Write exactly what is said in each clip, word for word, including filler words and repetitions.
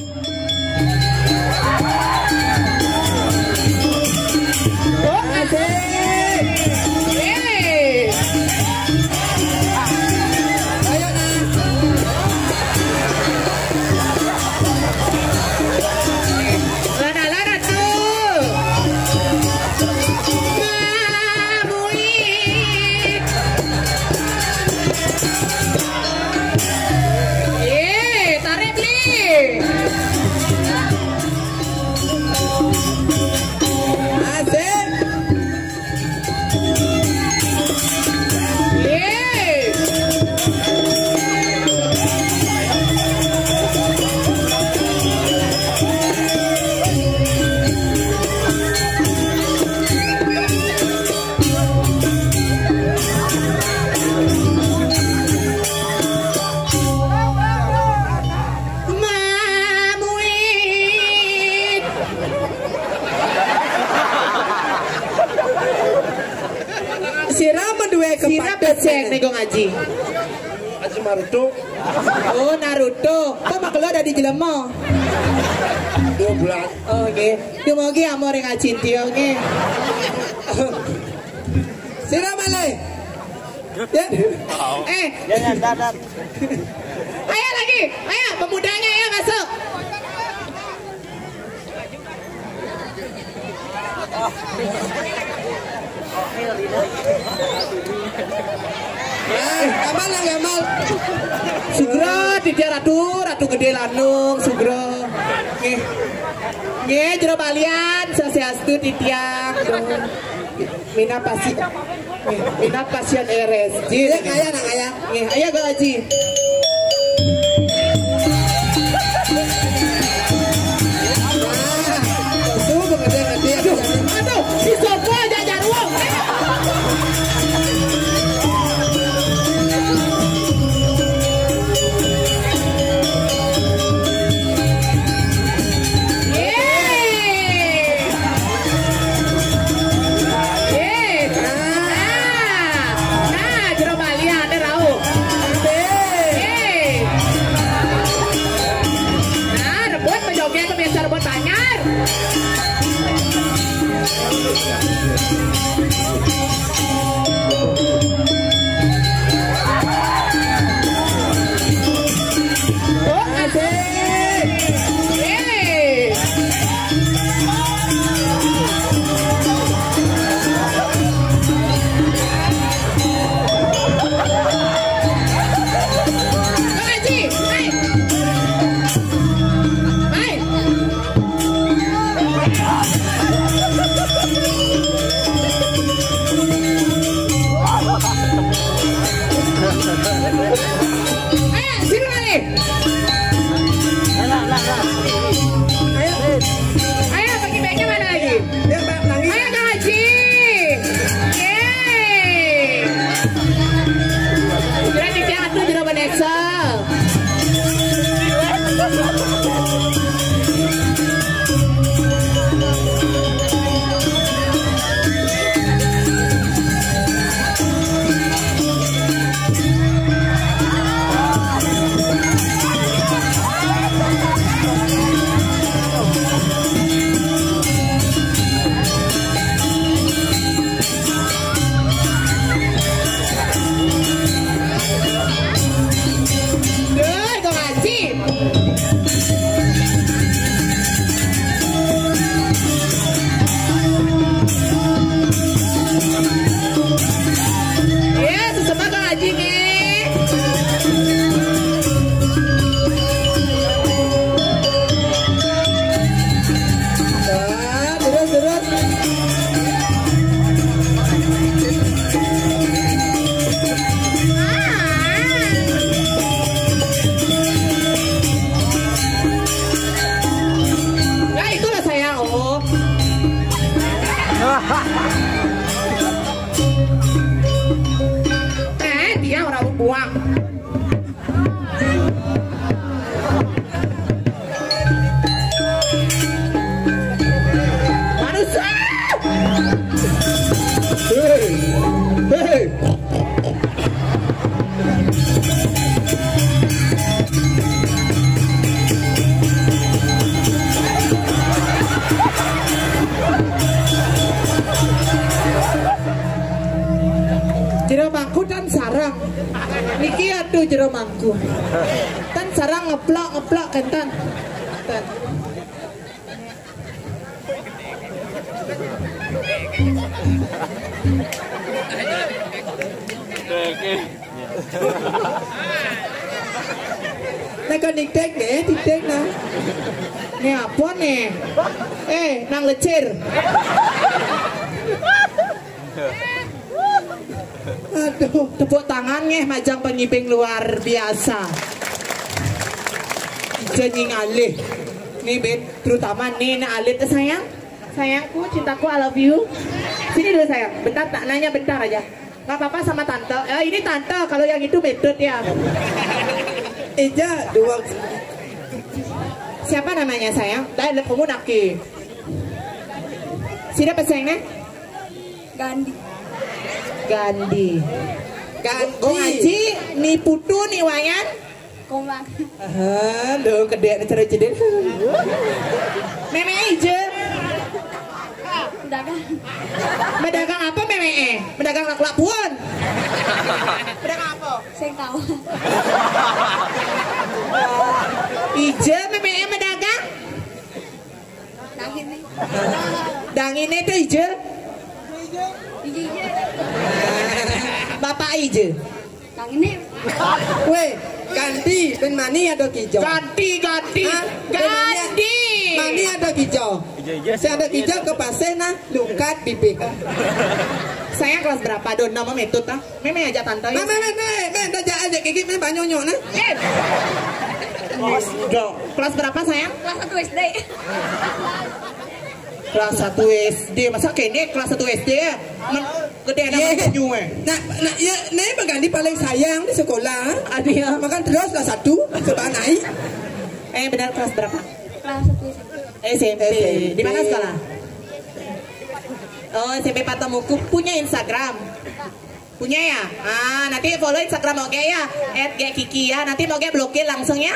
Becek nih gue ngaji. Ngaji Naruto. Oh Naruto. Kok mak lo ada di jelema? Dua bulan. Oh oke. Dia mau lagi amor yang ngaji dia oke. Siram ale. Ya. Eh. Jangan dadat. Ayo lagi. Ayo pemudanya ya masuk. Eh, aman lah gamal. Sugro tidak ratu, ratu gede lanung, Sugro. Nggih. Nggih, jero balian sasiastu titiang. Mina pasi. Mina pasien R S J. Ya kaya nang kaya. Nggih, ayo go Haji. Aduh, si Sopo jajar uang. Aduh jero mangku. Tan sarang ngeplok ngeplok kan tan. Tan. Này con đi tết nè, đi tết nè. Nih apa nih? Eh, nang lecir. Aduh, tepuk tangannya majang penyimping luar biasa. Jenying alih. Nih Ben, terutama nih nak alih tuh sayang. Sayangku, cintaku, I love you. Sini dulu sayang. Bentar, tak nanya bentar aja. Gak apa-apa sama tante. Eh, ini tante. Kalau yang itu metode ya. Ija dua. Siapa namanya sayang? Dah lihat kamu naki. Sini apa sayangnya? Gandhi. Gandhi. Gandhi. Gong Aji, ni putu ni wayan. Komang. Ah, lo kedek ni cara cedek. Meme aja. Dagang. Mendagang apa meme? Mendagang lak-lak puan. Mendagang apa? Saya tahu. Ije meme mendagang. Nang ini. Dang ini tuh Ije. Ije ije. Bapak Ije. Nang ini. Weh, ganti ben mani ada hijau. Ganti ganti. Hah? Ganti. Mani ada hijau. Saya ada hijau ke pasena lukat bibik. Saya kelas berapa? Don nama metode ah? Meme aja tante. Nah, men, men, men, dah jangan aja gigi men banyak nyok nah. Eh. Do, kelas berapa sayang? Kelas satu S D. Kelas satu S D. Masa kene kelas satu S D ya? Men gede anak penyu eh. Nah, nah, ya, nah, pengganti paling sayang di sekolah. Ada ya. Makan terus kelas satu, coba naik. Eh benar kelas berapa? Kelas satu S D. S M P. S M P. Di mana sekolah? Oh, S M P Patamuku punya Instagram. Punya ya? Ah, nanti follow Instagram oke ya. at Kiki ya. Nanti oke blokir langsung ya.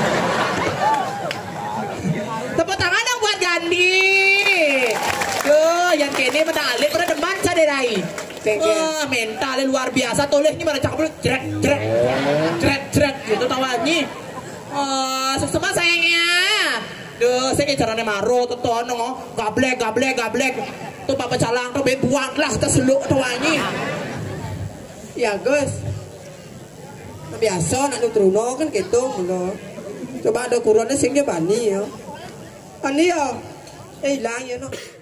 Tepuk tangan dong buat Gandhi. Tuh, yang kene medali pada depan saderai. Wah, mentalnya luar biasa. Tolehnya pada cakap jret jret jret jret gitu tawanya. Oh, sesama sayangnya. Duh, saya caranya maro tuh tuh no, gablek gablek gablek. Tuh papa calang tuh buang lah terseluk tawanya. Ya Gus, biasa nak nutruno kan gitu, no. Coba ada kurangnya singnya bani ya, bani ya, eh hilang ya no.